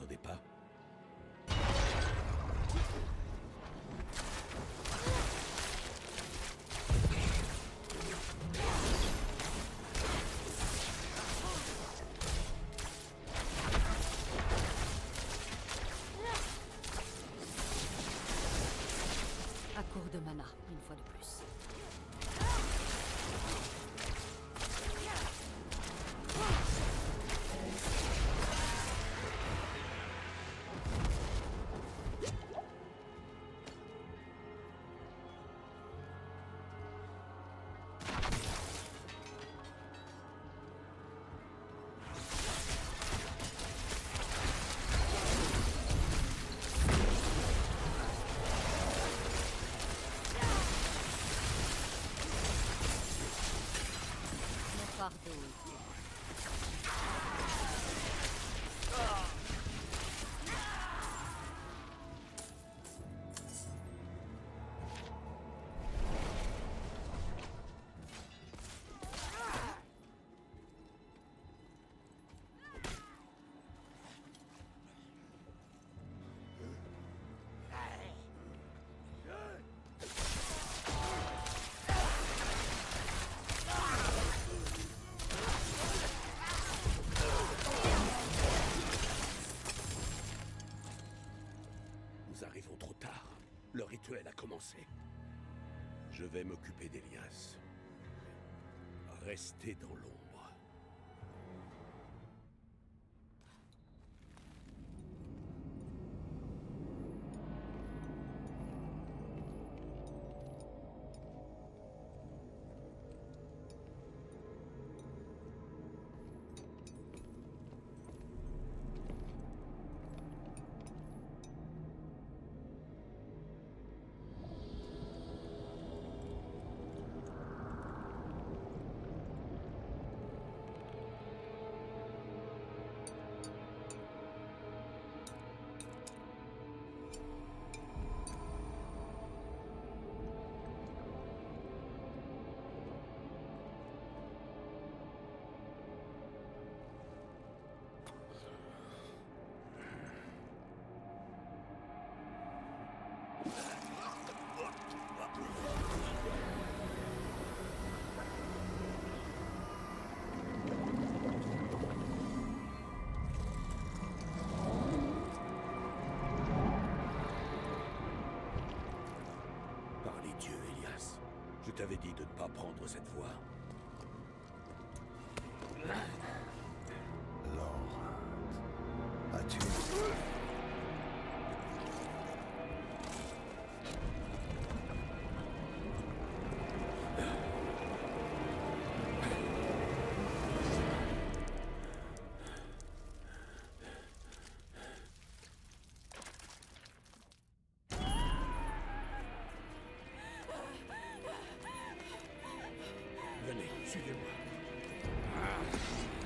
m'entendez pas? À court de mana, une fois de plus. Fardeau. Nous arrivons trop tard. Le rituel a commencé. Je vais m'occuper d'Elias. Restez dans l'ombre. Par les dieux, Elias. Je t'avais dit de ne pas prendre cette voie. Laura, as-tu... Venez, suivez-moi.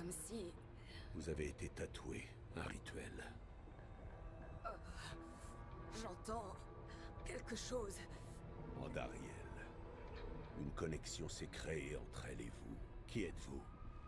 Comme si... Vous avez été tatoué, un rituel. J'entends... quelque chose. Andariel. Une connexion s'est créée entre elle et vous. Qui êtes-vous?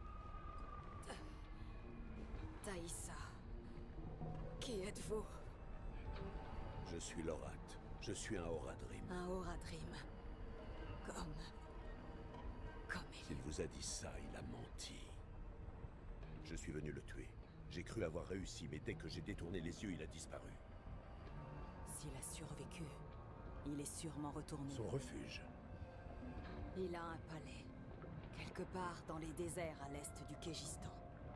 Taïssa. Qui êtes-vous? Je suis Lorath. Je suis un Horadrim. Un Horadrim. Comme il... S'il vous a dit ça, il a menti. Je suis venu le tuer. J'ai cru avoir réussi, mais dès que j'ai détourné les yeux, il a disparu. S'il a survécu, il est sûrement retourné. Son refuge. Il a un palais. Quelque part dans les déserts à l'est du Kégistan.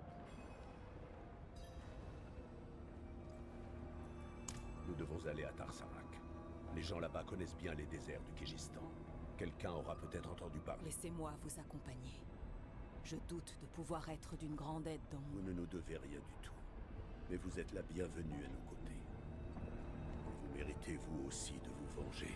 Nous devons aller à Tarsarak. Les gens là-bas connaissent bien les déserts du Kégistan. Quelqu'un aura peut-être entendu parler. Laissez-moi vous accompagner. Je doute de pouvoir être d'une grande aide dans mon... Vous ne nous devez rien du tout. Mais vous êtes la bienvenue à nos côtés. Vous méritez vous aussi de vous venger.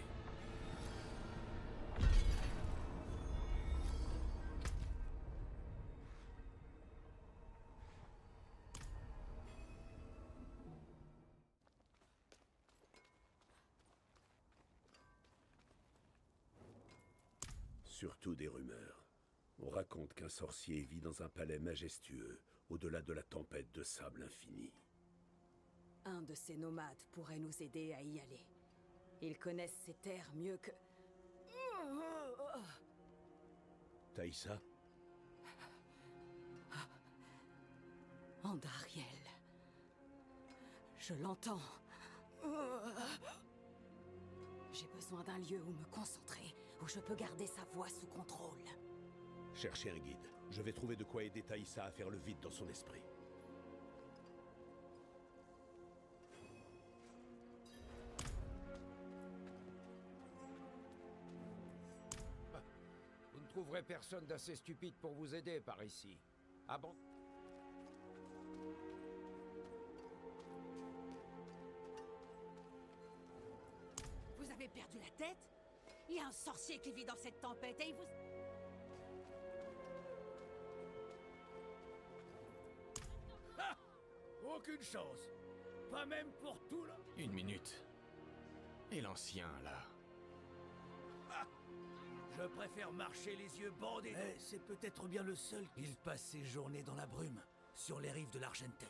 Surtout des rumeurs. On raconte qu'un sorcier vit dans un palais majestueux, au-delà de la tempête de sable infini. Un de ces nomades pourrait nous aider à y aller. Ils connaissent ces terres mieux que... Taïssa? Andariel. Je l'entends. J'ai besoin d'un lieu où me concentrer, où je peux garder sa voix sous contrôle. Cherchez un guide. Je vais trouver de quoi aider Taïssa à faire le vide dans son esprit. Vous ne trouverez personne d'assez stupide pour vous aider par ici. Ah bon? Vous avez perdu la tête? Il y a un sorcier qui vit dans cette tempête et il vous... Ah! Aucune chance. Pas même pour tout là. Une minute. Et l'ancien, là? Ah! Je préfère marcher les yeux bandés. Mais c'est peut-être bien le seul. Il passe ses journées dans la brume, sur les rives de l'Argentine.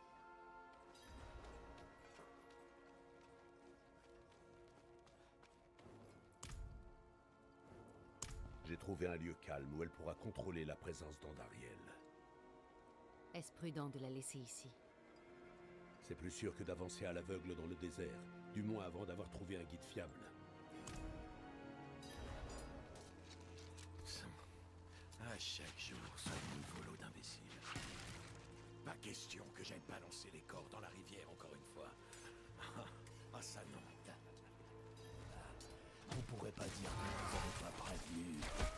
J'ai trouvé un lieu calme où elle pourra contrôler la présence d'Andariel. Est-ce prudent de la laisser ici? C'est plus sûr que d'avancer à l'aveugle dans le désert, du moins avant d'avoir trouvé un guide fiable. À chaque jour, ce nouveau lot d'imbéciles. Pas question que j'aille balancer les corps dans la rivière encore une fois. Ah ça non. Vous pourrez pas dire que vous n'avez pas prévenu.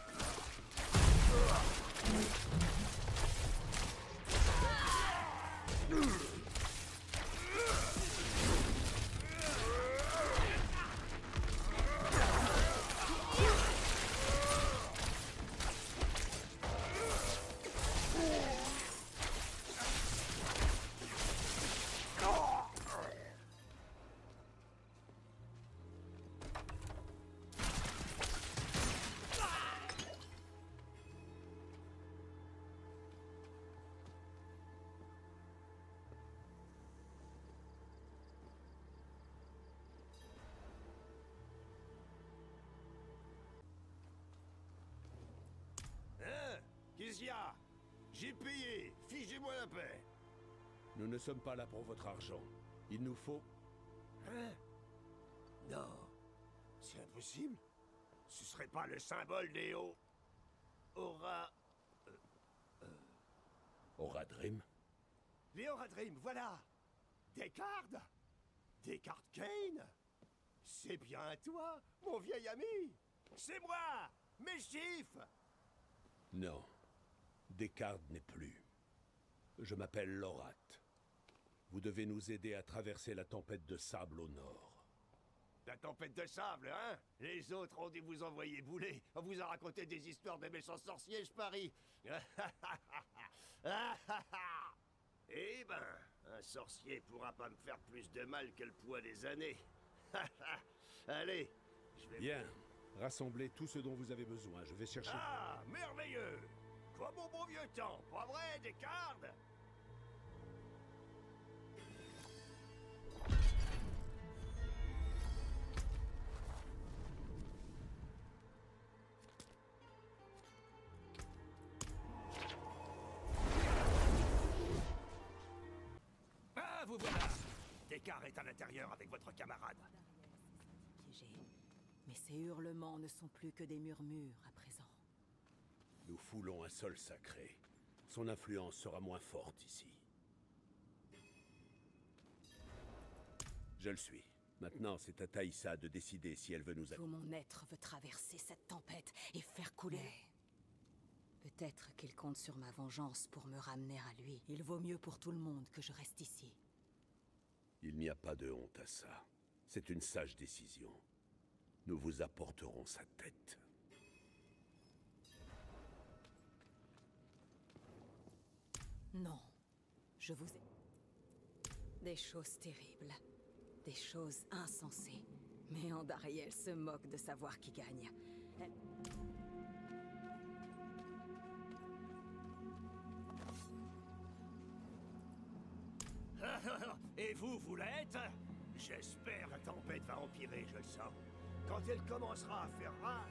Qu'est-ce qu'il y a? J'ai payé. Fichez-moi la paix. Nous ne sommes pas là pour votre argent. Il nous faut... Hein? Non. C'est impossible. Ce serait pas le symbole des hauts... Horadrim? Les Horadrim, voilà. Descartes? Descartes Kane? C'est bien toi, mon vieil ami. C'est moi, Meschiff. Non. Descartes n'est plus. Je m'appelle Lorath. Vous devez nous aider à traverser la tempête de sable au nord. La tempête de sable, hein? Les autres ont dû vous envoyer bouler. On vous a raconté des histoires de méchants sorciers, je parie. Ah ah ah! Eh ben, un sorcier pourra pas me faire plus de mal que le poids des années. Allez, je vais... Bien. Rassemblez tout ce dont vous avez besoin. Je vais chercher... Ah, merveilleux! Comme au bon vieux temps, pas vrai, Descartes? Ah, vous voilà! Descartes est à l'intérieur avec votre camarade. Piégé. Mais ces hurlements ne sont plus que des murmures à présent. Nous foulons un sol sacré. Son influence sera moins forte ici. Je le suis. Maintenant, c'est à Taïssa de décider si elle veut nous... Tout mon être veut traverser cette tempête et faire couler. Peut-être qu'il compte sur ma vengeance pour me ramener à lui. Il vaut mieux pour tout le monde que je reste ici. Il n'y a pas de honte à ça. C'est une sage décision. Nous vous apporterons sa tête. Non. Je vous ai... Des choses terribles. Des choses insensées. Mais Andariel se moque de savoir qui gagne. Et vous, vous l'êtes? J'espère la tempête va empirer, je le sens. Quand elle commencera à faire rage...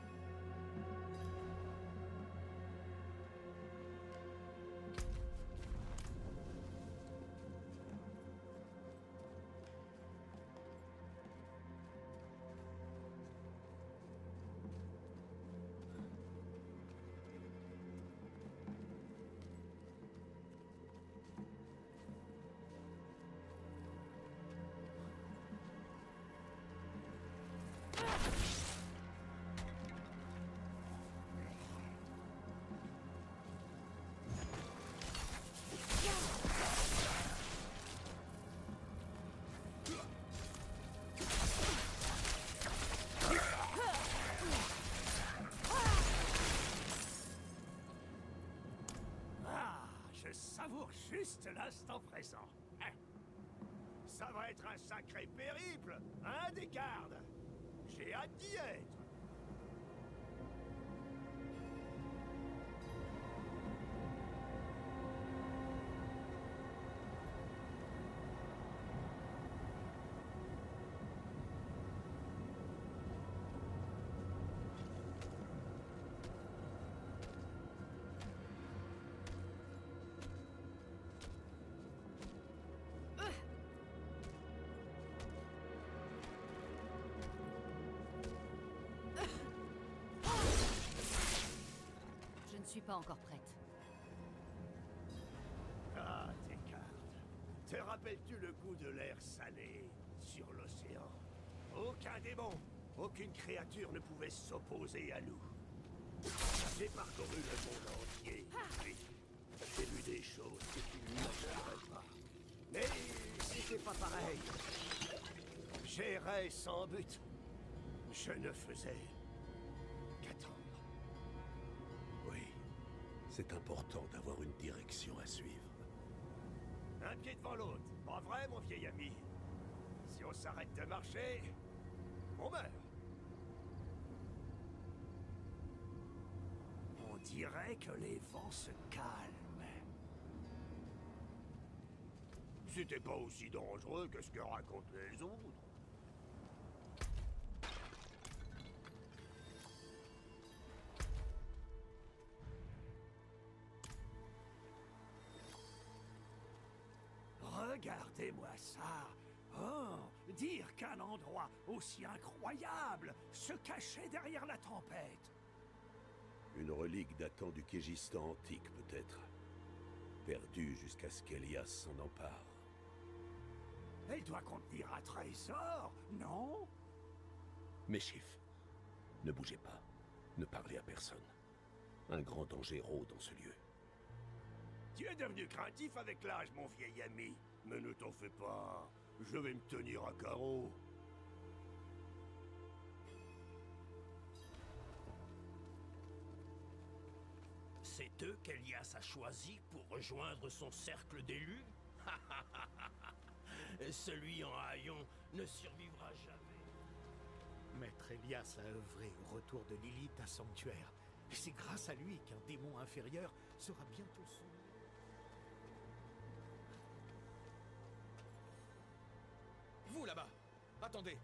Je savoure juste l'instant présent. Hein. Ça va être un sacré périple, hein, Descartes? J'ai hâte d'y être. Je ne suis pas encore prête. Ah, Descartes. Te rappelles-tu le goût de l'air salé sur l'océan? Aucun démon, aucune créature ne pouvait s'opposer à nous. J'ai parcouru le monde entier. Oui. J'ai vu des choses que tu n'imaginerais pas. Mais c'était pas pareil. J'errais sans but. Je ne faisais qu'attendre. Oui, c'est important d'avoir une direction à suivre. Un pied devant l'autre, pas vrai, mon vieil ami? Si on s'arrête de marcher, on meurt. On dirait que les vents se calment. C'était pas aussi dangereux que ce que racontent les autres. Regardez-moi ça! Oh, dire qu'un endroit aussi incroyable se cachait derrière la tempête! Une relique datant du Kégistan antique, peut-être. Perdue jusqu'à ce qu'Elias s'en empare. Elle doit contenir un trésor, non? Méchif, ne bougez pas. Ne parlez à personne. Un grand danger rôde dans ce lieu. Tu es devenu craintif avec l'âge, mon vieil ami. Mais ne t'en fais pas. Je vais me tenir à carreau. C'est eux qu'Elias a choisis pour rejoindre son cercle d'élus? Celui en haillons ne survivra jamais. Maître Elias a œuvré au retour de Lilith à Sanctuaire. Et c'est grâce à lui qu'un démon inférieur sera bientôt soumis. Vous là-bas, attendez.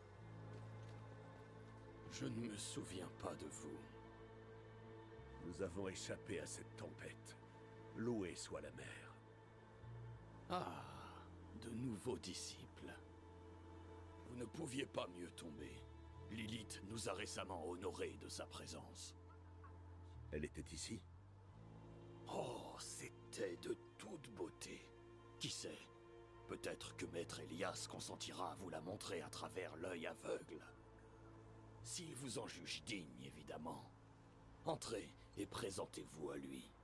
Je ne me souviens pas de vous. Nous avons échappé à cette tempête. Loué soit la mer. Ah, de nouveaux disciples. Vous ne pouviez pas mieux tomber. Lilith nous a récemment honorés de sa présence. Elle était ici? Oh, c'était de toute beauté. Qui sait? Peut-être que Maître Elias consentira à vous la montrer à travers l'œil aveugle. S'il vous en juge digne, évidemment. Entrez et présentez-vous à lui.